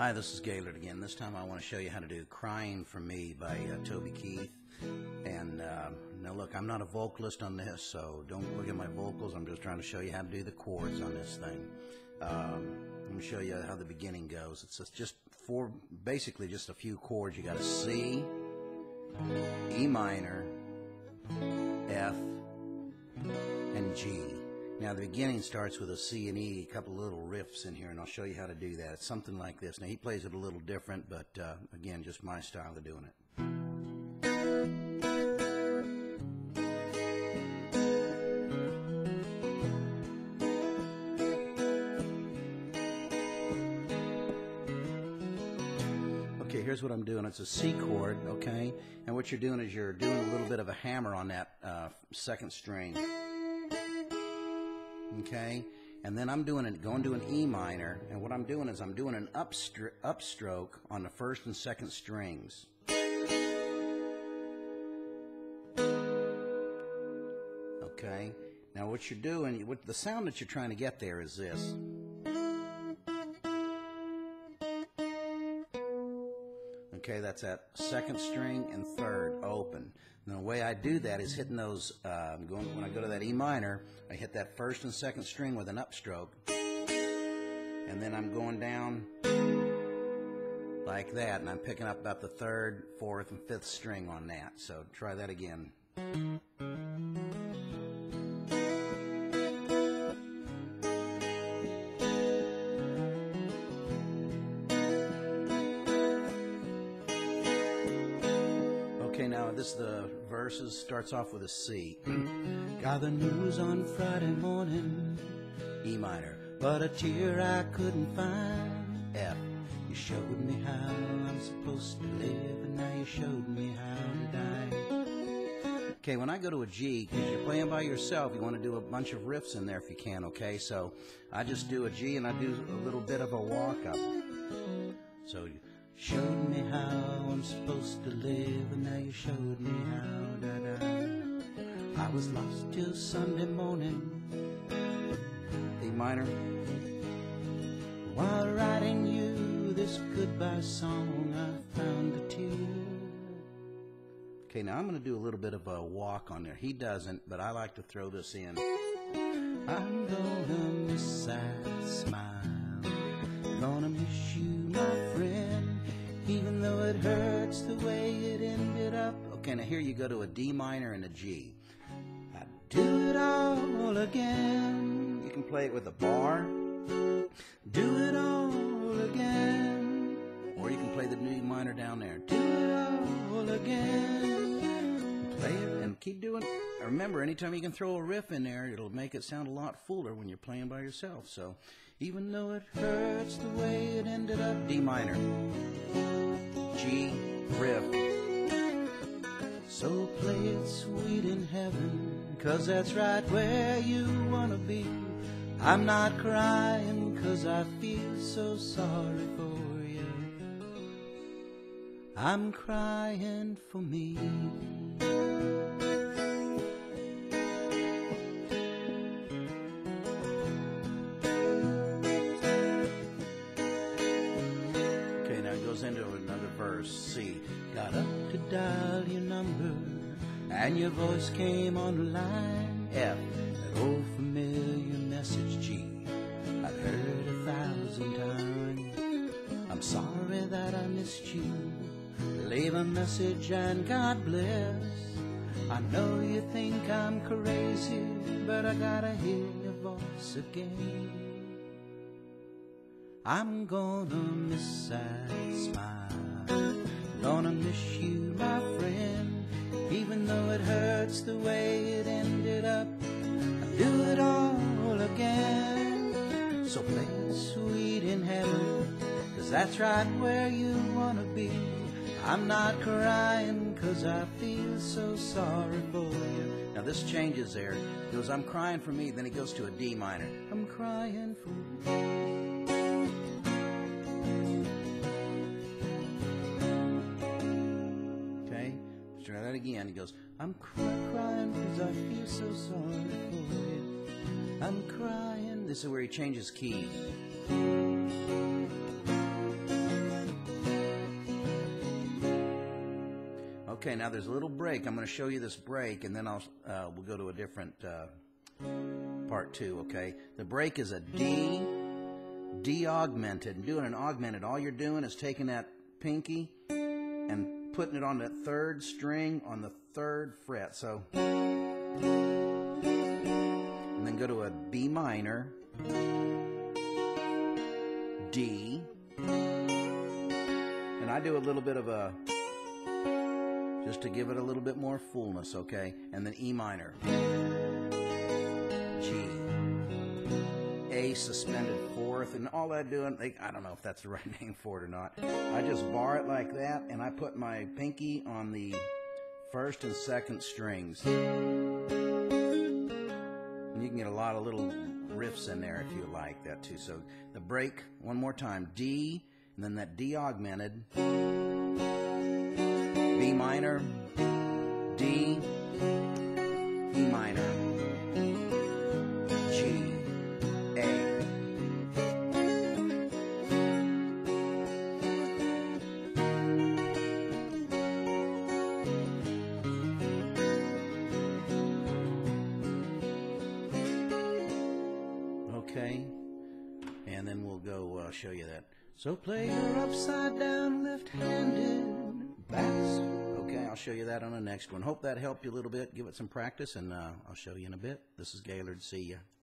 Hi, this is Gaylord again. This time I want to show you how to do Cryin for Me by Toby Keith. And now look, I'm not a vocalist on this, so don't look at my vocals. I'm just trying to show you how to do the chords on this thing. I'm going to show you how the beginning goes. It's just basically just a few chords. You got a C, E minor, F, and G. Now the beginning starts with a C and E, a couple little riffs in here, and I'll show you how to do that. It's something like this. Now he plays it a little different, but again, just my style of doing it. Okay, here's what I'm doing. It's a C chord, okay? And what you're doing is you're doing a little bit of a hammer on that second string. Okay, and then I'm going to an E minor, and what I'm doing is I'm doing an upstroke on the first and second strings. Okay, now what you're doing, the sound that you're trying to get there is this. Okay, that's that second string and third open. And the way I do that is hitting those, when I go to that E minor, I hit that first and second string with an upstroke, and then I'm going down like that, and I'm picking up about the third, fourth, and fifth string on that. So try that again. Okay, now the verses starts off with a C. Got the news on Friday morning, E minor, but a tear I couldn't find. F, you showed me how I'm supposed to live, and now you showed me how to die. Okay, when I go to a G, because you're playing by yourself, you want to do a bunch of riffs in there if you can, okay? So I just do a G and I do a little bit of a walk up. So showed me how I'm supposed to live, and now you showed me how, da-da. I was lost till Sunday morning, E minor, while writing you this goodbye song, I found a tear. Okay, now I'm going to do a little bit of a walk on there. He doesn't, but I like to throw this in. I'm gonna miss that smile, gonna miss you, my friend, even though it hurts the way it ended up. Okay, now here you go to a D minor and a G. I do it all again. You can play it with a bar. Do it all again. Or you can play the D minor down there. Do it all again. Play it and keep doing it. Remember, anytime you can throw a riff in there, it'll make it sound a lot fuller when you're playing by yourself. So, even though it hurts the way it ended up, D minor, G, riff. So play it sweet in heaven, 'cause that's right where you wanna be. I'm not crying 'cause I feel so sorry for you. I'm crying for me. Into another verse. C, got up to dial your number, and your voice came on the line. F, that old familiar message. G, I've heard 1,000 times. I'm sorry that I missed you. Leave a message and God bless. I know you think I'm crazy, but I gotta hear your voice again. I'm gonna miss that smile, gonna miss you, my friend, even though it hurts the way it ended up. I do it all again. So play it sweet in heaven, 'cause that's right where you wanna be. I'm not crying 'cause I feel so sorry for you. Now this changes there. He goes, I'm crying for me, then he goes to a D minor. I'm crying for you. Try that again. He goes, I'm crying 'cause I feel so sorry for you. I'm crying. This is where he changes key. Okay, now there's a little break. I'm going to show you this break, and then we'll go to a different part two. Okay, the break is a D augmented. And doing an augmented, all you're doing is taking that pinky and putting it on that third string on the third fret. So, and then go to a B minor, D, and I do a little bit of a, just to give it a little bit more fullness, okay? And then E minor, G, A suspended fourth, and all I'm doing, I don't know if that's the right name for it or not. I just bar it like that, and I put my pinky on the first and second strings. And you can get a lot of little riffs in there if you like that too. So the break, one more time, D, and then that D augmented, B minor, D, E minor, G, A. Okay, and then we'll go show you that. So play your upside down left-handed bass. Okay, I'll show you that on the next one. Hope that helped you a little bit. Give it some practice, and I'll show you in a bit. This is Gaylord. See ya.